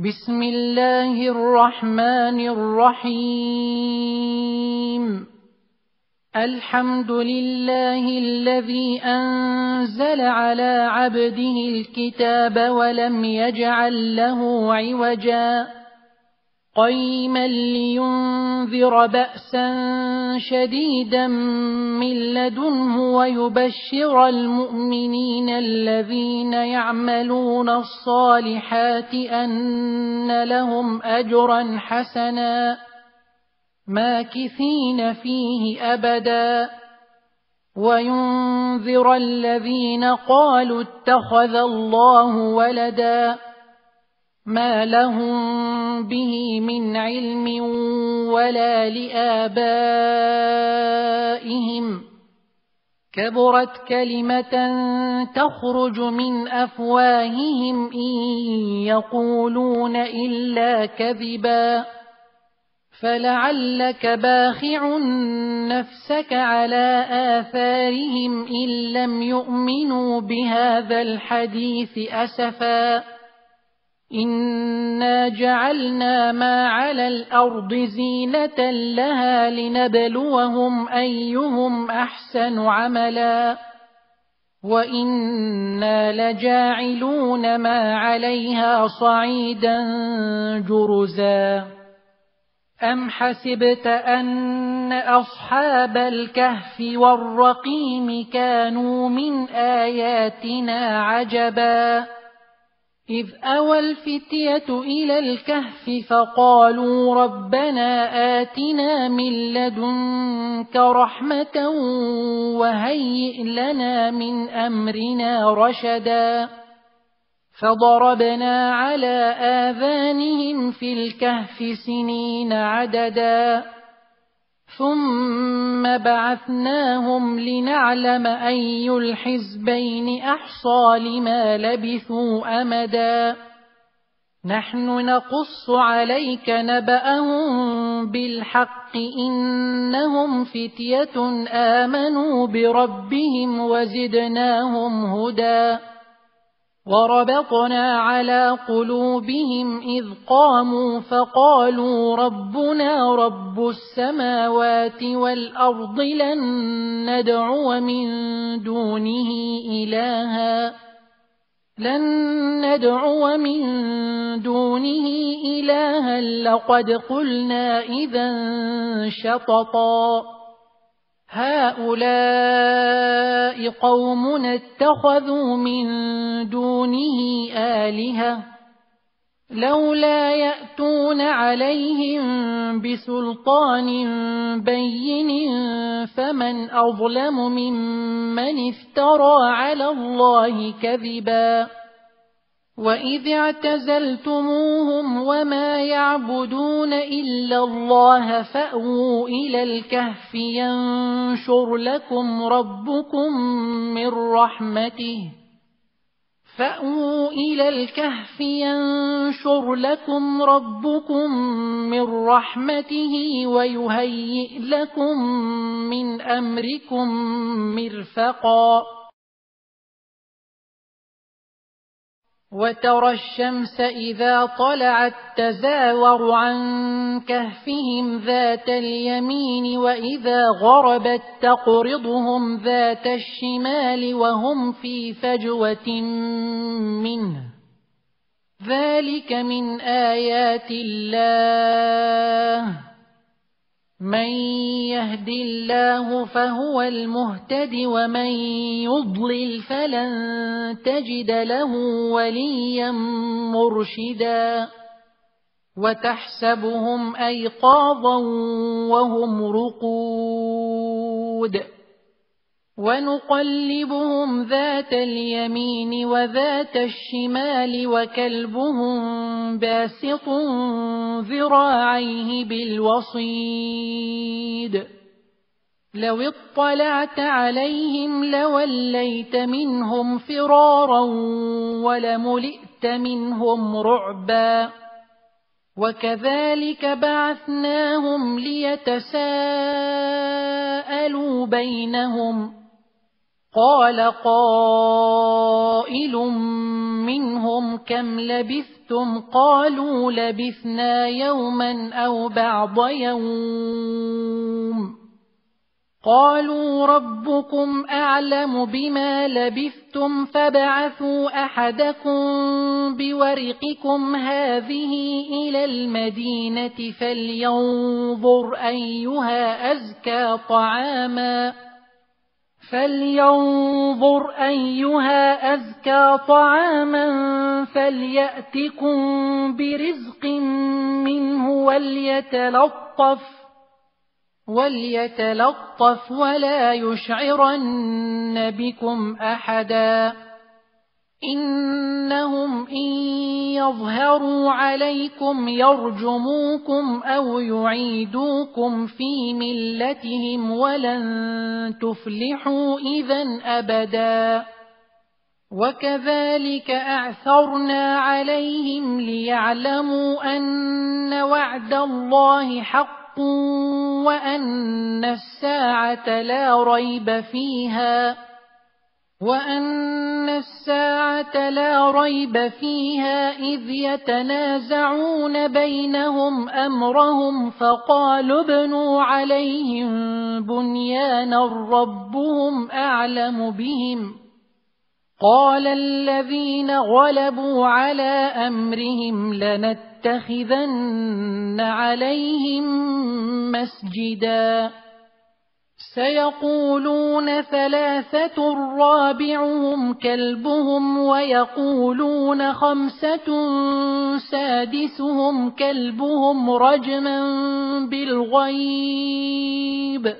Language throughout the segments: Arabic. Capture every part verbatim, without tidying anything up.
بسم الله الرحمن الرحيم. الحمد لله الذي أنزل على عبده الكتاب ولم يجعل له عوجا قيما لينذر بأسا شديدا من لدنه ويبشر المؤمنين الذين يعملون الصالحات أن لهم أجرا حسنا ماكثين فيه أبدا وينذر الذين قالوا اتخذ الله ولدا ما لهم به من علم ولا لآبائهم كبرت كلمة تخرج من أفواههم إن يقولون إلا كذبا فلعلك باخع نفسك على آثارهم إن لم يؤمنوا بهذا الحديث أسفا إنا جعلنا ما على الأرض زينة لها لنبلوهم أيهم أحسن عملا وإنا لجاعلون ما عليها صعيدا جرزا أم حسبت أن أصحاب الكهف والرقيم كانوا من آياتنا عجبا إذ أوى الفتية إلى الكهف فقالوا ربنا آتنا من لدنك رحمة وهيئ لنا من أمرنا رشدا فضربنا على آذانهم في الكهف سنين عددا ثم بعثناهم لنعلم أي الحزبين أحصى لما لبثوا أمدا نحن نقص عليك نبأهم بالحق إنهم فتية آمنوا بربهم وزدناهم هدى وربطنا على قلوبهم إذ قاموا فقالوا ربنا رب السماوات والأرض لن ندعو من دونه إلها لن ندعو من دونه إلها لقد قلنا إذا شططا هؤلاء قومنا اتخذوا من دونه آلهة لولا يأتون عليهم بسلطان بين فمن أظلم ممن افترى على الله كذبا وإذ اعتزلتموهم وما يعبدون إلا الله فأووا إلى الكهف ينشر لكم ربكم من رحمته فأووا إلى الكهف ينشر لكم ربكم من رحمته ويهيئ لكم من أمركم مرفقا وترى الشمس إذا طلعت تزاور عن كهفهم ذات اليمين وإذا غربت تقرضهم ذات الشمال وهم في فجوة منه ذلك من آيات الله من يهد الله فهو المهتد ومن يضلل فلن تجد له وليا مرشدا وتحسبهم أيقاظا وهم رقود ونقلبهم ذات اليمين وذات الشمال وكلبهم باسط ذراعيه بالوصيد لو اطلعت عليهم لوليت منهم فرارا ولملئت منهم رعبا وكذلك بعثناهم ليتساءلوا بينهم قال قائل منهم كم لبثتم قالوا لبثنا يوما أو بعض يوم قالوا ربكم أعلم بما لبثتم فابعثوا أحدكم بورقكم هذه إلى المدينة فلينظر أيها أزكى طعاما فلينظر أيها أزكى طعاما فليأتكم برزق منه وليتلطف وليتلطف ولا يشعرن بكم أحدا إنهم إن يظهروا عليكم يرجموكم أو يعيدوكم في ملتهم ولن تفلحوا إذن أبدا وكذلك أعثرنا عليهم ليعلموا أن وعد الله حق وأن الساعة لا ريب فيها وأن الساعة لا ريب فيها إذ يتنازعون بينهم أمرهم فقالوا ابنوا عليهم بنيانا ربهم أعلم بهم قال الذين غلبوا على أمرهم لنتخذن عليهم مسجدا سيقولون ثلاثة رابعهم كلبهم ويقولون خمسة سادسهم كلبهم رجما بالغيب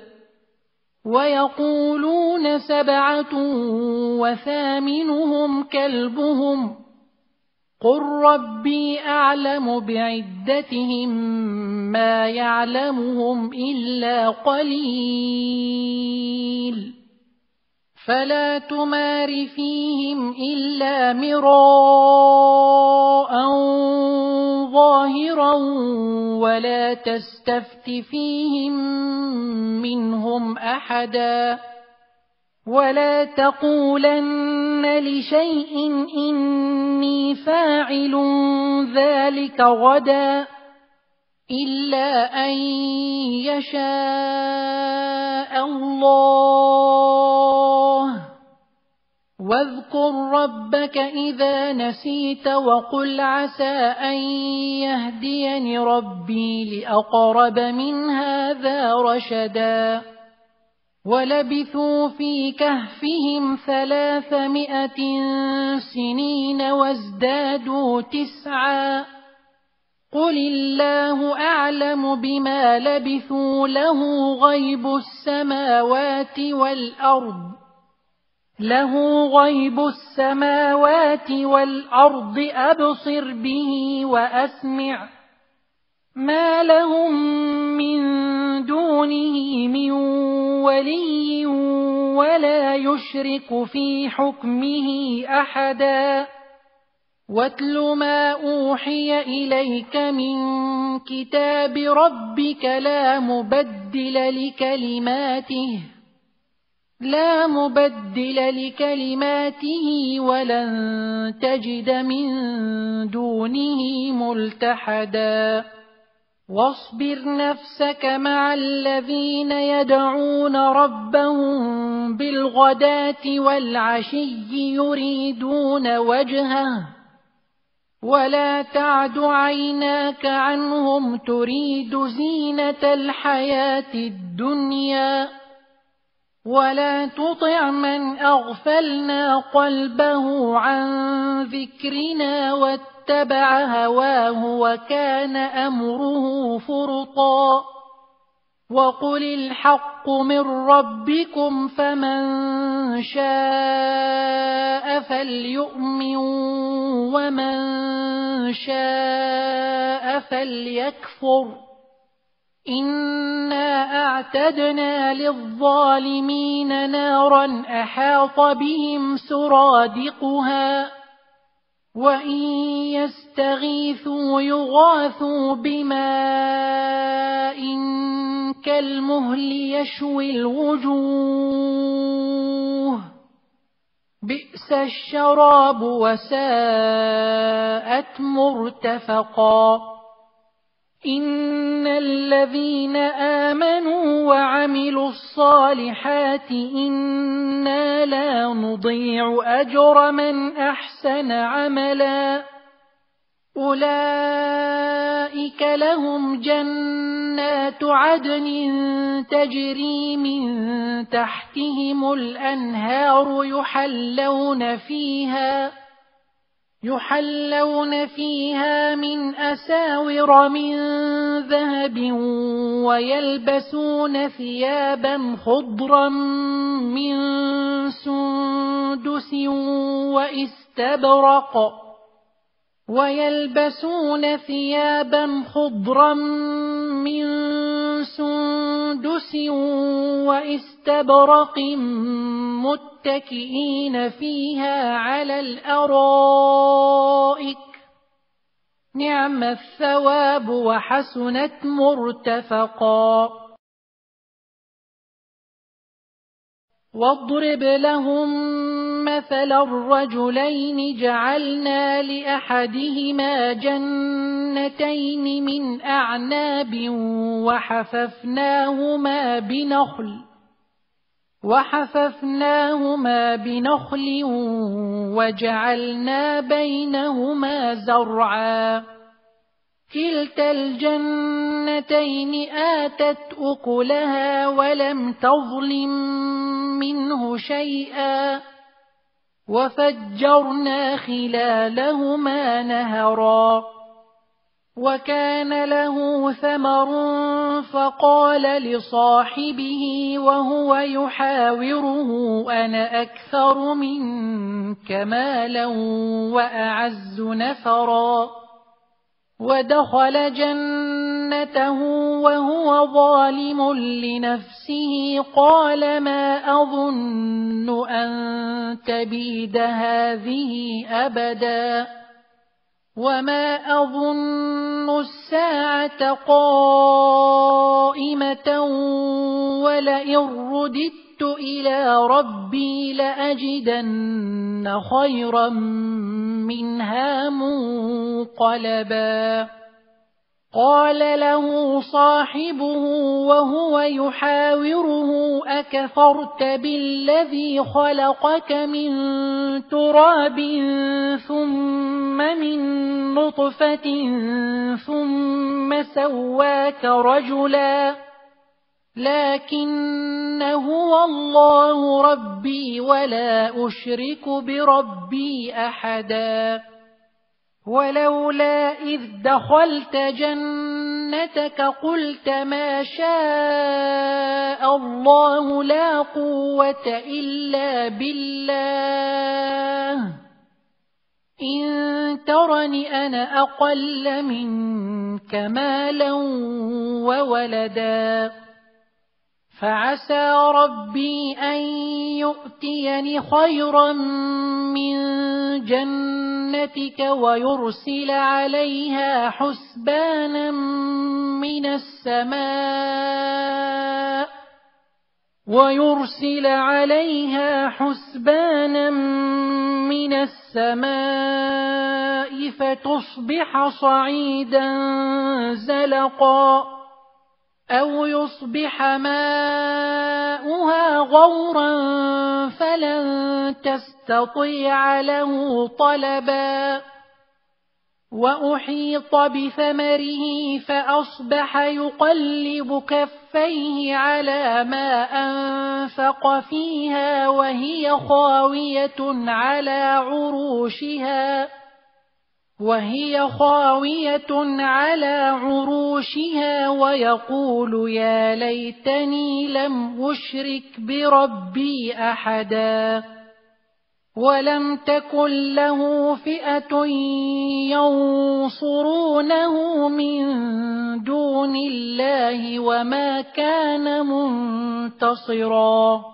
ويقولون سبعة وثامنهم كلبهم قل ربي أعلم بعدتهم ما يعلمهم إلا قليل فلا تمار فيهم إلا مراء ظاهرا ولا تستفت فيهم منهم أحدا ولا تقولن لشيء إني فاعل ذلك غدا إلا أن يشاء الله واذكر ربك إذا نسيت وقل عسى أن يهديني ربي لأقرب من هذا رشدا ولبثوا في كهفهم ثلاثمائة سنين وازدادوا تسعا قل الله أعلم بما لبثوا له غيب السماوات والأرض له غيب السماوات والأرض أبصر به وأسمع ما لهم من دونه من ولي ولا يشرك في حكمه أحدا واتل ما أوحي إليك من كتاب ربك لا مبدل لكلماته لا مبدل لكلماته ولن تجد من دونه ملتحدا واصبر نفسك مع الذين يدعون ربهم بالغداة والعشي يريدون وجهه ولا تعد عيناك عنهم تريد زينة الحياة الدنيا ولا تطع من أغفلنا قلبه عن ذكرنا واتبع هواه وكان أمره فرطا وقل الحق من ربكم فمن شاء فليؤمن ومن شاء فليكفر إنا أعتدنا للظالمين نارا أحاط بهم سرادقها وإن يستغيثوا يغاثوا بماء كالمهل يشوي الوجوه بئس الشراب وساءت مرتفقا إن الذين آمنوا وعملوا الصالحات إنا لا نضيع أجر من أحسن عملا أولئك لهم جنات عدن تجري من تحتهم الأنهار يحلون فيها يحلون فيها من أساور من ذهب ويلبسون ثيابا خضرا من سندس واستبرق ويلبسون ثيابا خضرا من سندس واستبرق متكئين فيها على الأرائك نعم الثواب وحسنت مرتفقا واضرب لهم مثلا الرجلين جعلنا لأحدهما جنتين من أعناب وحففناهما بنخل وحففناهما بنخل وجعلنا بينهما زرعا كلتا الجنتين آتت أكلها ولم تظلم منه شيئا وفجرنا خلالهما نهرا وكان له ثمر فقال لصاحبه وهو يحاوره أنا أكثر منك مالا وأعز نفرا ودخل جنته وهو ظالم لنفسه قال ما أظن أن تبيد هذه أبدا وما أظن الساعة قائمة ولئن رددت إلى ربي لأجدن خيرا منها منقلبا قال له صاحبه وهو يحاوره أكفرت بالذي خلقك من تراب ثم من نطفة ثم سواك رجلا لكن هو الله ربي ولا أشرك بربي أحدا ولولا إذ دخلت جنتك قلت ما شاء الله لا قوة إلا بالله إن ترني أنا أقل منك مالا وولدا فعسى ربي أن يؤتيني خيرا من جنتك ويرسل عليها حسبانا من السماء ويرسل عليها حسبانا من السماء فتصبح صعيدا زلقا أو يصبح ماؤها غورا فلن تستطيع له طلبا وأحيط بثمره فأصبح يقلب كفيه على ما أنفق فيها وهي خاوية على عروشها وهي خاوية على عروشها ويقول يا ليتني لم أشرك بربي أحدا ولم تكن له فئة ينصرونه من دون الله وما كان منتصرا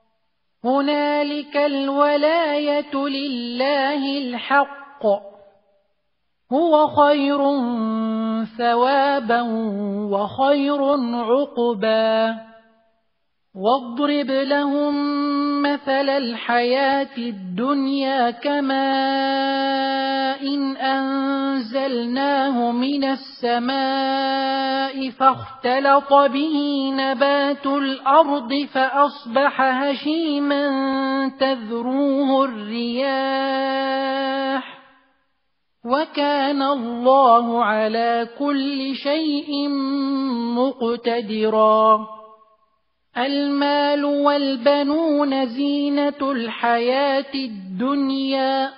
هنالك الولاية لله الحق هو خير ثوابا وخير عقبا واضرب لهم مثل الحياة الدنيا كماء إن أنزلناه من السماء فاختلط به نبات الأرض فأصبح هشيما تذروه الرياح وكان الله على كل شيء مقتدرا. المال والبنون زينة الحياة الدنيا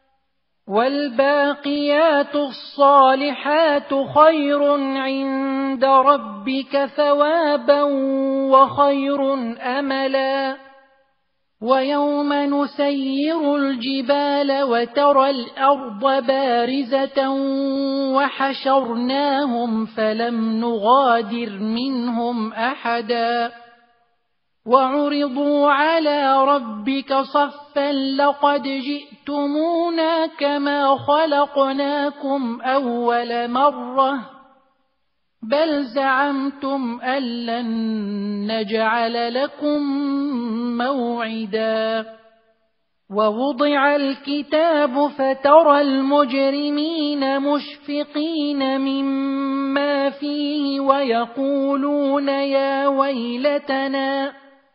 والباقيات الصالحات خير عند ربك ثوابا وخير أملا. ويوم نسير الجبال وترى الأرض بارزة وحشرناهم فلم نغادر منهم أحدا وعرضوا على ربك صفا لقد جئتمونا كما خلقناكم أول مرة بل زعمتم أن لن نجعل لكم موعدا. ووضع الكتاب فترى المجرمين مشفقين مما فيه ويقولون يا ويلتنا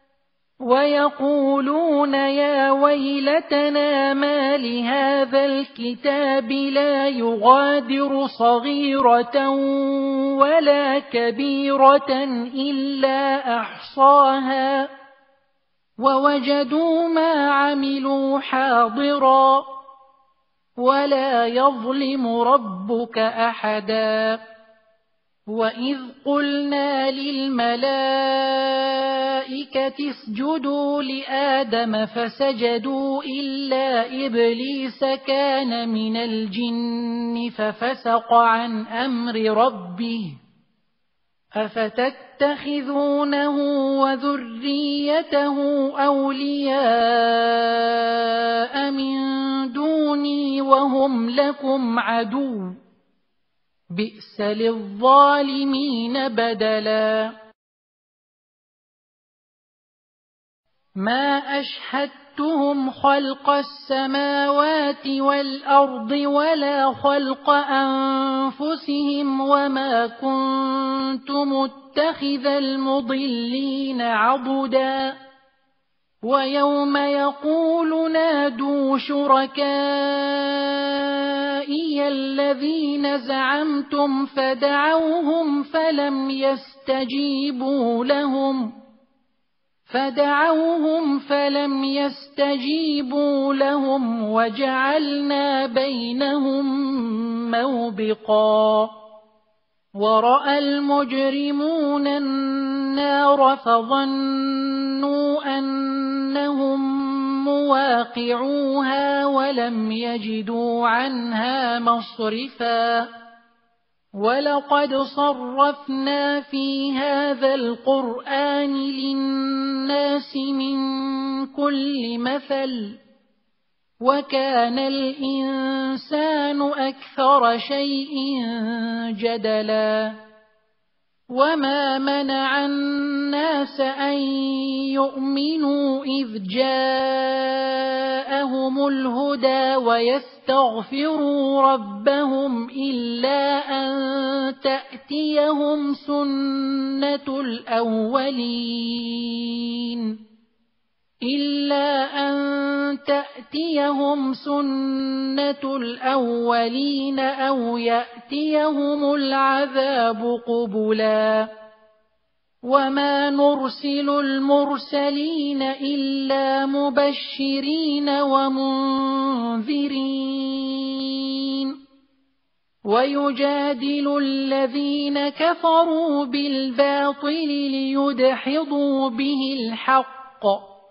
ويقولون يا ويلتنا ما لهذا الكتاب لا يغادر صغيرة ولا كبيرة إلا أحصاها ووجدوا ما عملوا حاضرا ولا يظلم ربك أحدا. وإذ قلنا للملائكة اسجدوا لآدم فسجدوا إلا إبليس كان من الجن ففسق عن أمر ربه أفتتخذونه وذريته أولياء من دوني وهم لكم عدو بئس للظالمين بدلا. ما أشهدتهم خلق السماوات والأرض ولا خلق أنفسهم وما كنت متخذ المضلين عضدا. ويوم يقول نادوا شركائي الذين زعمتم فدعوهم فلم يستجيبوا لهم فدعوهم فلم يستجيبوا لهم وجعلنا بينهم موبقا. ورأى المجرمون النار فظنوا أنهم مواقعوها ولم يجدوا عنها مصرفا. ولقد صرفنا في هذا القرآن للناس من كل مثل وكان الإنسان أكثر شيء جدلا. وما منع الناس أن يؤمنوا إذ جاءهم الهدى ويستغفروا ربهم إلا أن تأتيهم سنة الأولين إلا أن تأتيهم سنة الأولين أو يأتيهم العذاب قبلا. وما نرسل المرسلين إلا مبشرين ومنذرين ويجادل الذين كفروا بالباطل ليدحضوا به الحق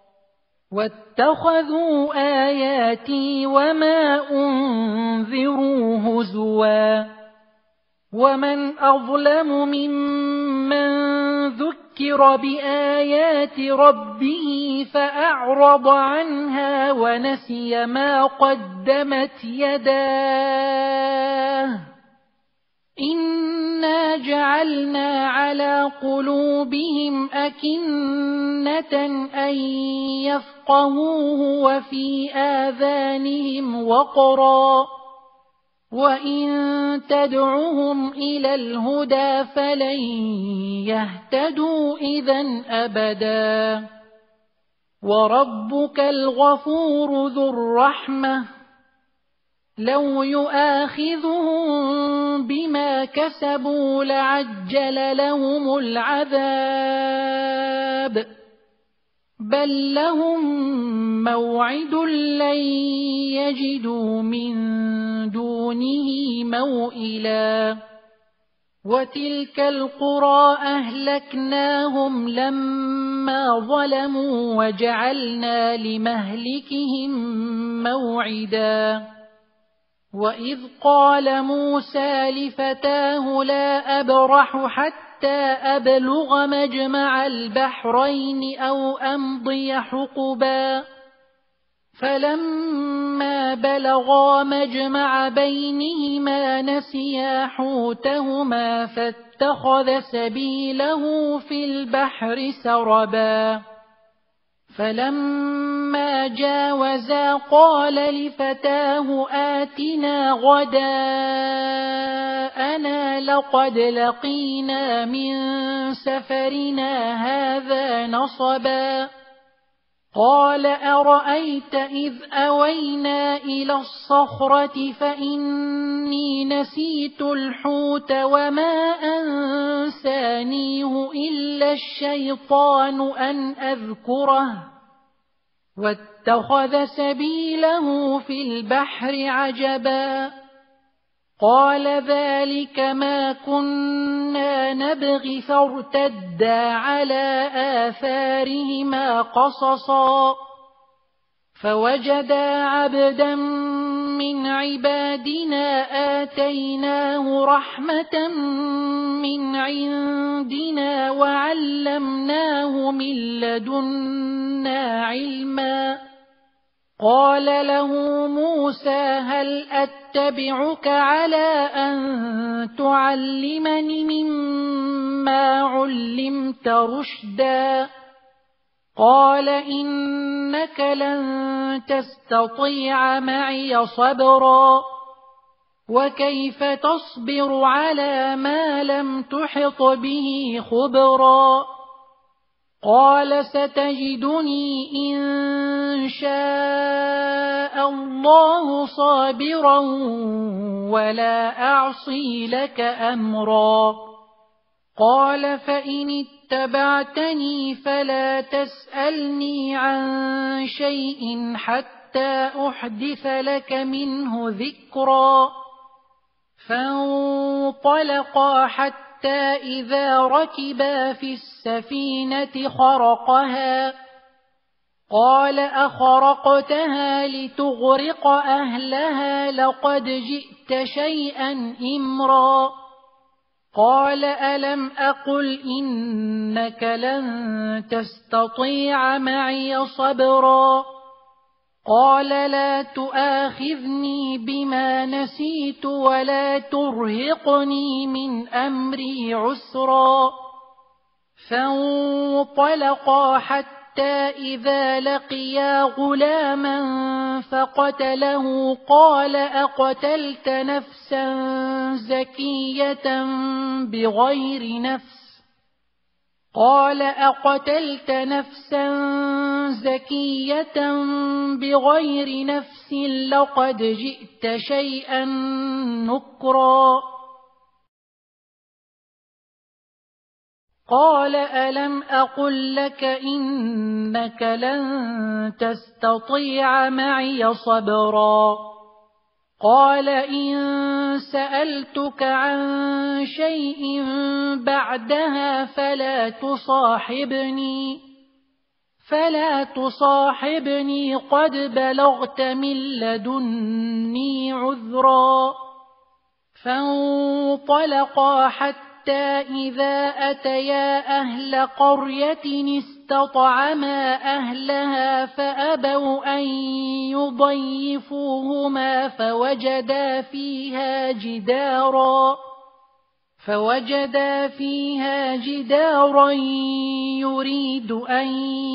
واتخذوا آياتي وما أنذروا هزوا. ومن أظلم ممن ذكر بآيات ربه فأعرض عنها ونسي ما قدمت يداه إنا جعلنا على قلوبهم أكنة أن يفقهوه وفي آذانهم وقرا وإن تدعهم إلى الهدى فلن يهتدوا إذًا أبدا. وربك الغفور ذو الرحمة لو يؤاخذهم بما كسبوا لعجل لهم العذاب بل لهم موعد لن يجدوا من دونه موئلا. وتلك القرى أهلكناهم لما ظلموا وجعلنا لمهلكهم موعدا. وإذ قال موسى لفتاه لا أبرح حتى أبلغ مجمع البحرين أو أمضي حقبا فلما بلغا مجمع بينهما نسيا حوتهما فاتخذ سبيله في البحر سربا. فلما جاوزا قال لفتاه آتنا غداءنا لقد لقينا من سفرنا هذا نصبا. قال أرأيت إذ أوينا إلى الصخرة فإني نسيت الحوت وما أنسانيه إلا الشيطان أن أذكره واتخذ سبيله في البحر عجبا. قال ذلك ما كنا نبغي فارتدا على آثارهما قصصا فوجدا عبدا من عبادنا آتيناه رحمة من عندنا وعلمناه من لدنا علما. قال له موسى هل أتبعك على أن تعلمني مما علمت رشدا؟ قال إنك لن تستطيع معي صبرا وكيف تصبر على ما لم تحط به خبرا. قال ستجدني إن شاء الله صابرا ولا أعصي لك أمرا. قال فإن اتبعتني فلا تسألني عن شيء حتى أحدث لك منه ذكرا. فانطلقا حتى إذا ركبا في السفينة خرقها قال أخرقتها لتغرق أهلها لقد جئت شيئا إمرا. قال ألم أقل إنك لن تستطيع معي صبرا. قال لا تؤاخذني بما نسيت ولا ترهقني من أمري عسرا. فانطلقا حتى إذا لقيا غلاما فقتله قال أقتلت نفسا زكية بغير نفس قال أقتلت نفسا زكية بغير نفس لقد جئت شيئا نكرا. قال ألم أقل لك إنك لن تستطيع معي صبرا. قال إن سألتك عن شيء بعدها فلا تصاحبني فلا تصاحبني قد بلغت من لدني عذرا. فانطلقا حتى إذا أتيا أهل قرية استطعما أهلها فأبوا أن يضيفوهما فوجدا فيها جدارا فوجدا فيها جدارا يريد أن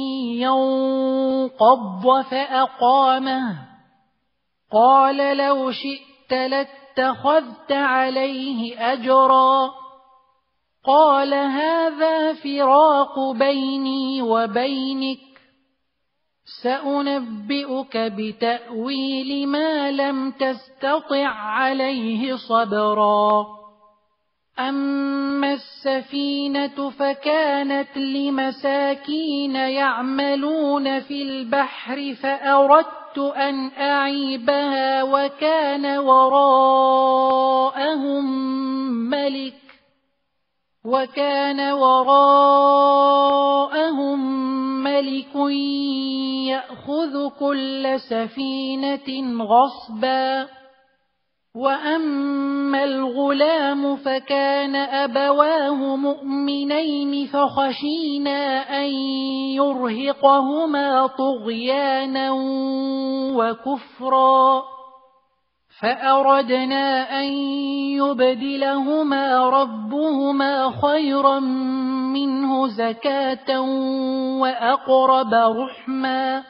ينقض فأقامه قال لو شئت لاتخذت عليه أجرا قال هذا فراق بيني وبينك سأنبئك بتأويل ما لم تستطع عليه صبرا أما السفينة فكانت لمساكين يعملون في البحر فأردت أن أعيبها وكان وراءهم ملك وكان وراءهم ملك يأخذ كل سفينة غصبا وأما الغلام فكان أبواه مؤمنين فخشينا أن يرهقهما طغيانا وكفرا فأردنا أن يبدلهما ربهما خيرا منه زكاة وأقرب رحما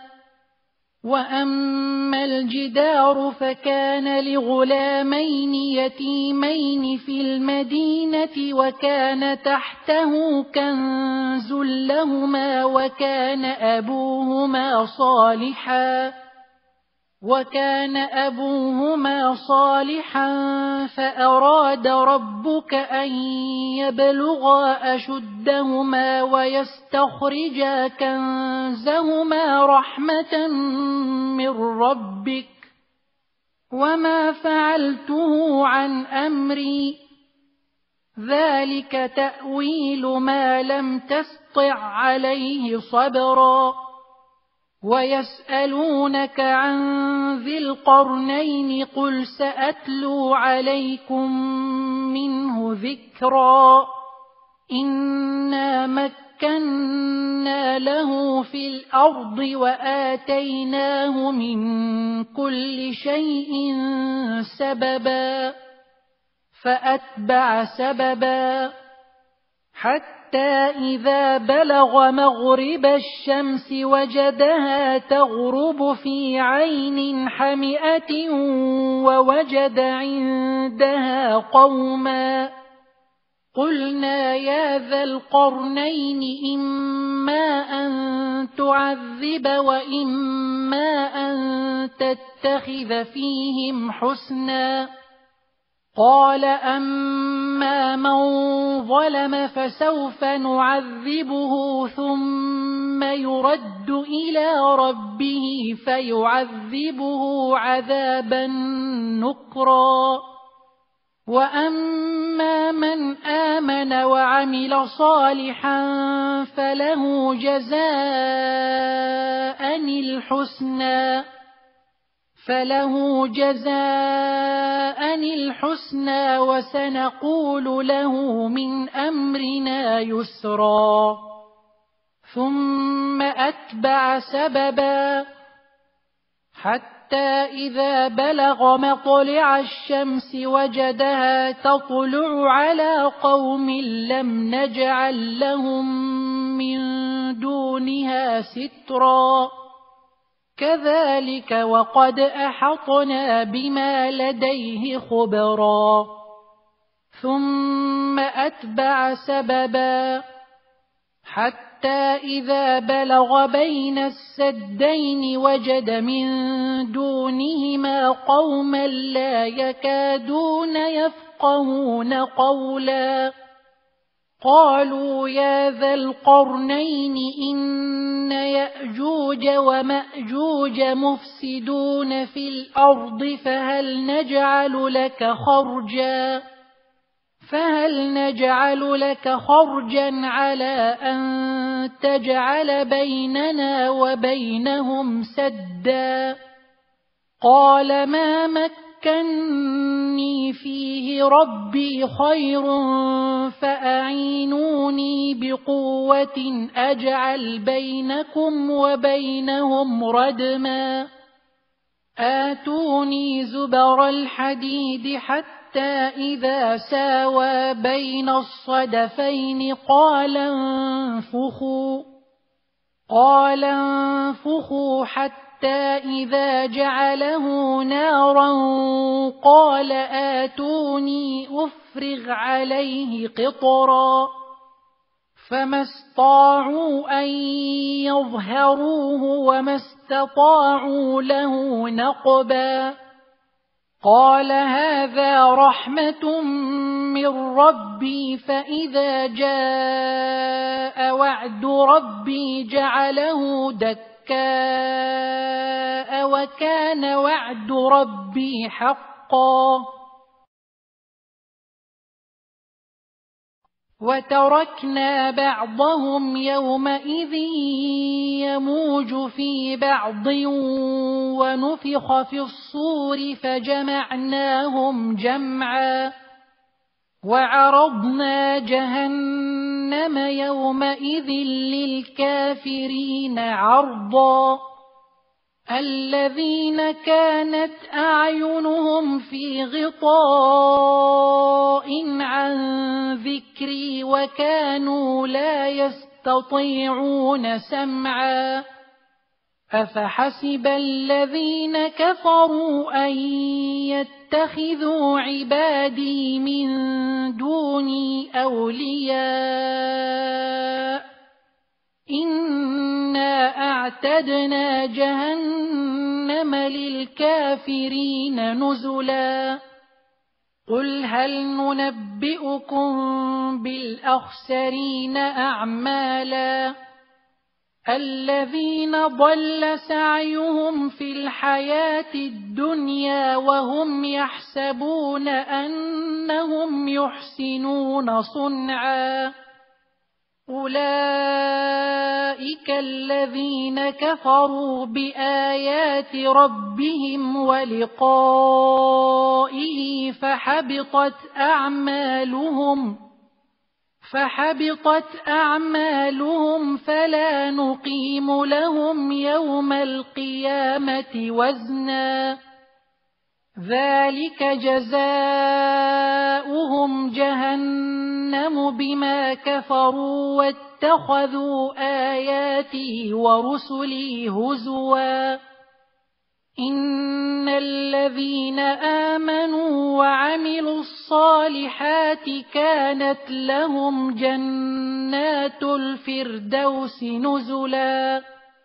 وأما الجدار فكان لغلامين يتيمين في المدينة وكان تحته كنز لهما وكان أبوهما صالحا وكان أبوهما صالحا فأراد ربك أن يبلغا أشدهما ويستخرجا كنزهما رحمة من ربك وما فعلته عن أمري ذلك تأويل ما لم تسطع عليه صبرا ويسألونك عن ذي القرنين قل سأتلو عليكم منه ذكرا إنا مكنا له في الأرض وآتيناه من كل شيء سببا فأتبع سببا حتى إذا بلغ مغرب الشمس وجدها تغرب في عين حمئة ووجد عندها قوما قلنا يا ذا القرنين إما أن تعذب وإما أن تتخذ فيهم حسنا قال أما من ظلم فسوف نعذبه ثم يرد إلى ربه فيعذبه عذابا نكرا وأما من آمن وعمل صالحا فله جزاء الحسنى فله جزاء الحسنى وسنقول له من أمرنا يسرا ثم أتبع سببا حتى إذا بلغ مطلع الشمس وجدها تطلع على قوم لم نجعل لهم من دونها سترا كذلك وقد أحطنا بما لديه خبرا ثم أتبع سببا حتى إذا بلغ بين السدين وجد من دونهما قوما لا يكادون يفقهون قولا قالوا يا ذا القرنين إن يأجوج ومأجوج مفسدون في الأرض فهل نجعل لك خرجا فهل نجعل لك خرجا على أن تجعل بيننا وبينهم سدا قال ما مكني فيه ربي خير فأعينوني بقوة أجعل بينكم وبينهم ردما آتوني زبر الحديد حتى حتى إذا ساوى بين الصدفين قال انفخوا قال انفخوا حتى إذا جعله نارا قال آتوني أفرغ عليه قطرا فما استطاعوا أن يظهروه وما استطاعوا له نقبا قال هذا رحمة من ربي فإذا جاء وعد ربي جعله دكاء وكان وعد ربي حقا وتركنا بعضهم يومئذ يموج في بعض ونفخ في الصور فجمعناهم جمعا وعرضنا جهنم يومئذ للكافرين عرضا الذين كانت أعينهم في غطاء عن ذكري وكانوا لا يستطيعون سمعا أفحسب الذين كفروا أن يتخذوا عبادي من دوني أولياء إنا أعتدنا جهنم للكافرين نزلا قل هل ننبئكم بالأخسرين أعمالا الذين ضل سعيهم في الحياة الدنيا وهم يحسبون أنهم يحسنون صنعا أولئك الذين كفروا بآيات ربهم ولقائه فحبطت أعمالهم فحبطت أعمالهم فلا نقيم لهم يوم القيامة وزنا ذلك جزاؤهم جهنم بما كفروا واتخذوا آياتي ورسلي هزوا إن الذين آمنوا وعملوا الصالحات كانت لهم جنات الفردوس نزلا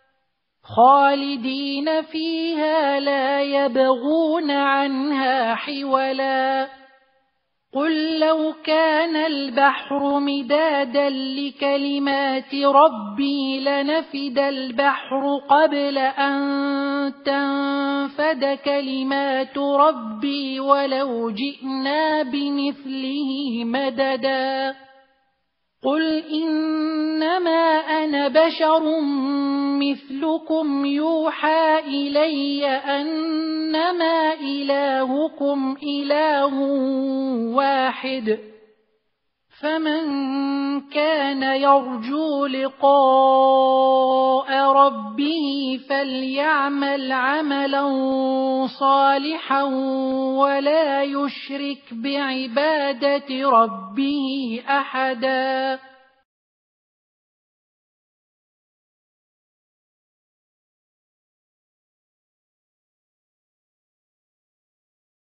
خالدين فيها لا يبغون عنها حولا قل لو كان البحر مدادا لكلمات ربي لنفد البحر قبل أن تنفد كلمات ربي ولو جئنا بمثله مددا قل إنما أنا بشر مثلكم يوحى إلي أنما إلهكم إله واحد فمن كان يرجو لقاء ربه فليعمل عملا صالحا ولا يشرك بعبادة ربه أحدا.